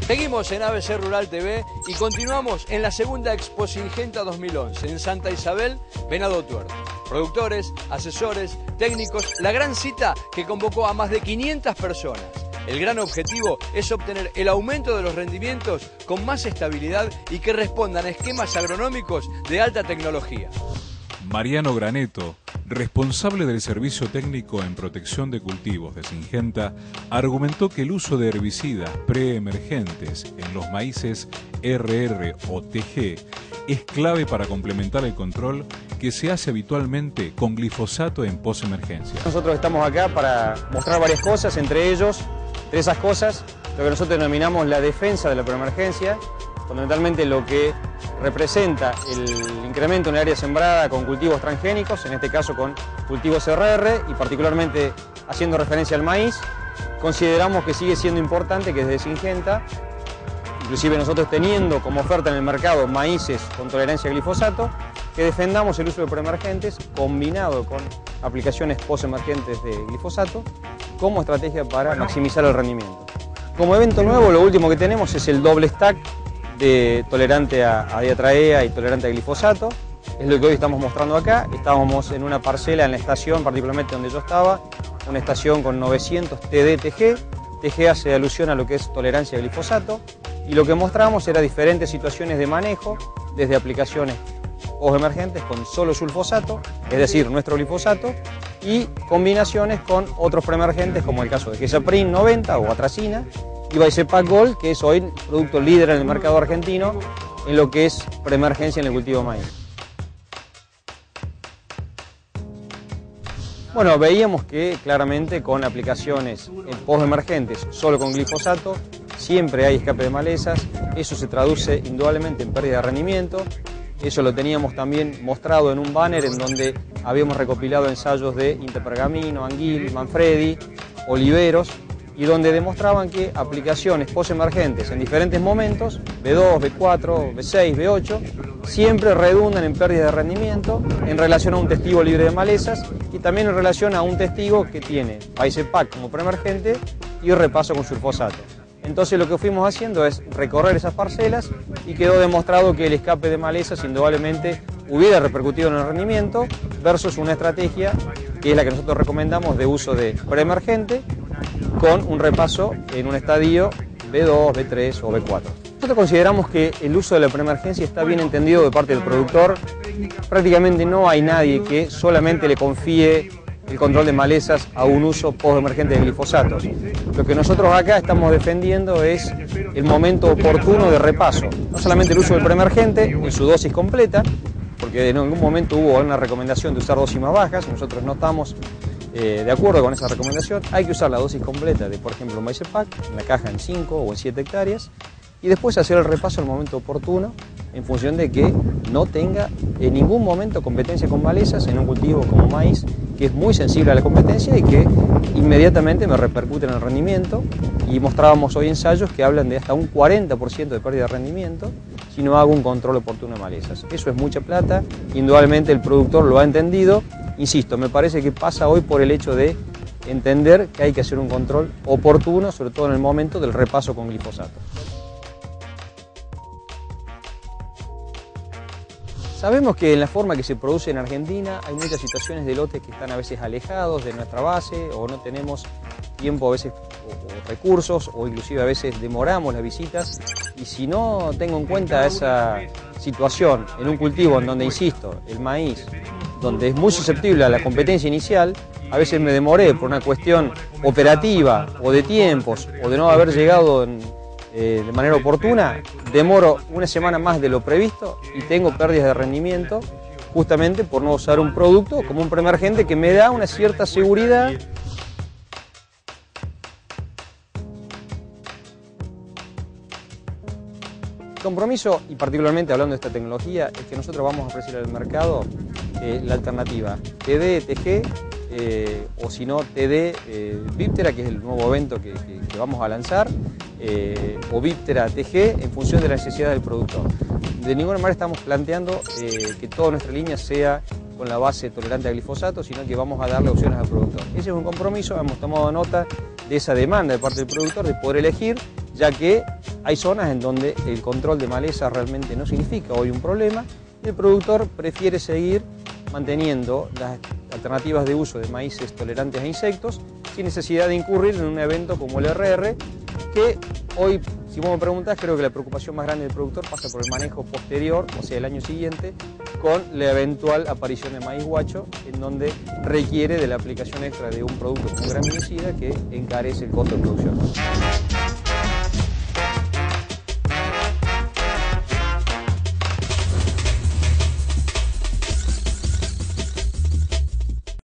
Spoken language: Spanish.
Seguimos en ABC Rural TV y continuamos en la segunda Expo Syngenta 2011 en Santa Isabel, Venado Tuerto. Productores, asesores, técnicos, la gran cita que convocó a más de 500 personas. El gran objetivo es obtener el aumento de los rendimientos con más estabilidad y que respondan a esquemas agronómicos de alta tecnología. Mariano Graneto, responsable del servicio técnico en protección de cultivos de Syngenta, argumentó que el uso de herbicidas preemergentes en los maíces RR o TG es clave para complementar el control que se hace habitualmente con glifosato en posemergencia. Nosotros estamos acá para mostrar varias cosas, entre esas cosas, lo que nosotros denominamos la defensa de la preemergencia, fundamentalmente lo que representa el incremento en el área sembrada con cultivos transgénicos, en este caso con cultivos RR y particularmente haciendo referencia al maíz. Consideramos que sigue siendo importante que desde Syngenta, inclusive nosotros teniendo como oferta en el mercado maíces con tolerancia a glifosato, que defendamos el uso de preemergentes combinado con aplicaciones postemergentes de glifosato como estrategia para maximizar el rendimiento. Como evento nuevo, lo último que tenemos es el doble stack de tolerante a diatraea y tolerante a glifosato. Es lo que hoy estamos mostrando acá. Estábamos en una parcela en la estación, particularmente donde yo estaba, una estación con 900 TD-TG. TG hace alusión a lo que es tolerancia a glifosato. Y lo que mostramos era diferentes situaciones de manejo, desde aplicaciones postemergentes con solo sulfosato, es decir, nuestro glifosato, y combinaciones con otros preemergentes, como el caso de Gesaprin 90 o Atracina, y Vaissepac Gold, que es hoy producto líder en el mercado argentino en lo que es preemergencia en el cultivo de maíz. Bueno, veíamos que claramente con aplicaciones postemergentes solo con glifosato siempre hay escape de malezas, eso se traduce indudablemente en pérdida de rendimiento. Eso lo teníamos también mostrado en un banner en donde habíamos recopilado ensayos de Interpergamino, Anguil, Manfredi, Oliveros, y donde demostraban que aplicaciones postemergentes en diferentes momentos, B2, B4, B6, B8, siempre redundan en pérdida de rendimiento en relación a un testigo libre de malezas y también en relación a un testigo que tiene Vaissepac como preemergente y repaso con sulfosato. Entonces lo que fuimos haciendo es recorrer esas parcelas y quedó demostrado que el escape de malezas indudablemente hubiera repercutido en el rendimiento versus una estrategia que es la que nosotros recomendamos de uso de preemergente con un repaso en un estadio B2, B3 o B4. Nosotros consideramos que el uso de la preemergencia está bien entendido de parte del productor. Prácticamente no hay nadie que solamente le confíe el control de malezas a un uso postemergente de glifosatos. Lo que nosotros acá estamos defendiendo es el momento oportuno de repaso. No solamente el uso del preemergente en su dosis completa, porque en algún momento hubo una recomendación de usar dosis más bajas, nosotros no estamos de acuerdo con esa recomendación. Hay que usar la dosis completa de, por ejemplo, un Vaissepac, en la caja en 5 o en 7 hectáreas, y después hacer el repaso en el momento oportuno, en función de que no tenga en ningún momento competencia con malezas en un cultivo como maíz, que es muy sensible a la competencia y que inmediatamente me repercute en el rendimiento. Y mostrábamos hoy ensayos que hablan de hasta un 40% de pérdida de rendimiento si no hago un control oportuno de malezas. Eso es mucha plata, indudablemente el productor lo ha entendido. Insisto, me parece que pasa hoy por el hecho de entender que hay que hacer un control oportuno, sobre todo en el momento del repaso con glifosato. Sabemos que en la forma que se produce en Argentina hay muchas situaciones de lotes que están a veces alejados de nuestra base o no tenemos tiempo a veces o recursos o inclusive a veces demoramos las visitas, y si no tengo en cuenta esa situación en un cultivo en donde, insisto, el maíz, donde es muy susceptible a la competencia inicial, a veces me demoré por una cuestión operativa o de tiempos o de no haber llegado de manera oportuna, demoro una semana más de lo previsto y tengo pérdidas de rendimiento justamente por no usar un producto como un preemergente que me da una cierta seguridad. El compromiso, y particularmente hablando de esta tecnología, es que nosotros vamos a ofrecer al mercado la alternativa TD-TG o si no TD Viptera, que es el nuevo evento que vamos a lanzar, o Viptera TG en función de la necesidad del productor. De ninguna manera estamos planteando que toda nuestra línea sea con la base tolerante a glifosato, sino que vamos a darle opciones al productor. Ese es un compromiso, hemos tomado nota de esa demanda de parte del productor de poder elegir ya que hay zonas en donde el control de maleza realmente no significa hoy un problema, y el productor prefiere seguir manteniendo las alternativas de uso de maíces tolerantes a insectos sin necesidad de incurrir en un evento como el RR, que hoy, si vos me preguntás, creo que la preocupación más grande del productor pasa por el manejo posterior, o sea, el año siguiente, con la eventual aparición de maíz guacho, en donde requiere de la aplicación extra de un producto como un graminicida que encarece el costo de producción.